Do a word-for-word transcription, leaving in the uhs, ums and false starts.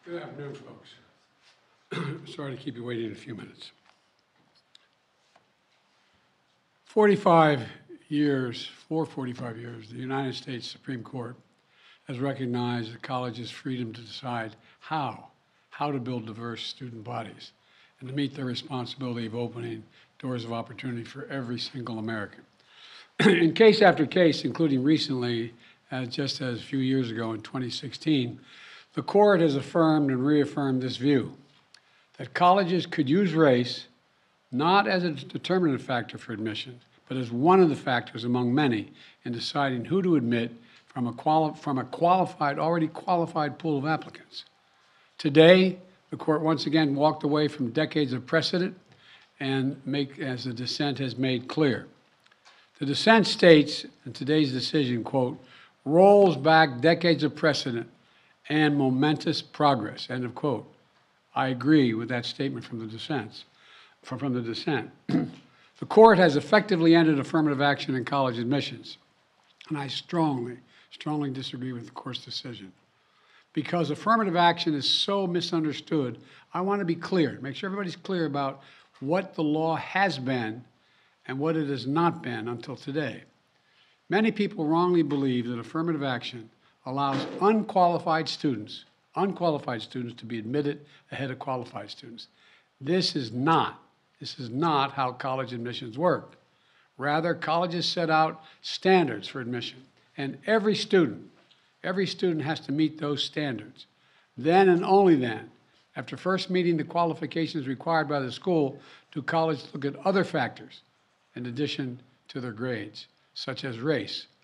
Good afternoon, folks. Sorry to keep you waiting a few minutes. forty-five years, for forty-five years, the United States Supreme Court has recognized the college's freedom to decide how, how to build diverse student bodies and to meet their responsibility of opening doors of opportunity for every single American. In case after case, including recently, uh, just as a few years ago in twenty sixteen, the court has affirmed and reaffirmed this view, that colleges could use race not as a determinative factor for admission, but as one of the factors among many in deciding who to admit from a, quali from a qualified, already qualified pool of applicants. Today, the court once again walked away from decades of precedent and make, as the dissent has made clear. The dissent states in today's decision, quote, rolls back decades of precedent and momentous progress, end of quote. I agree with that statement from the dissent. From, from the dissent. The court has effectively ended affirmative action in college admissions, and I strongly, strongly disagree with the court's decision. Because affirmative action is so misunderstood, I want to be clear, make sure everybody's clear about what the law has been and what it has not been until today. Many people wrongly believe that affirmative action allows unqualified students, unqualified students to be admitted ahead of qualified students. This is not, this is not how college admissions work. Rather, colleges set out standards for admission, and every student, every student has to meet those standards. Then and only then, after first meeting the qualifications required by the school, do colleges look at other factors in addition to their grades, such as race,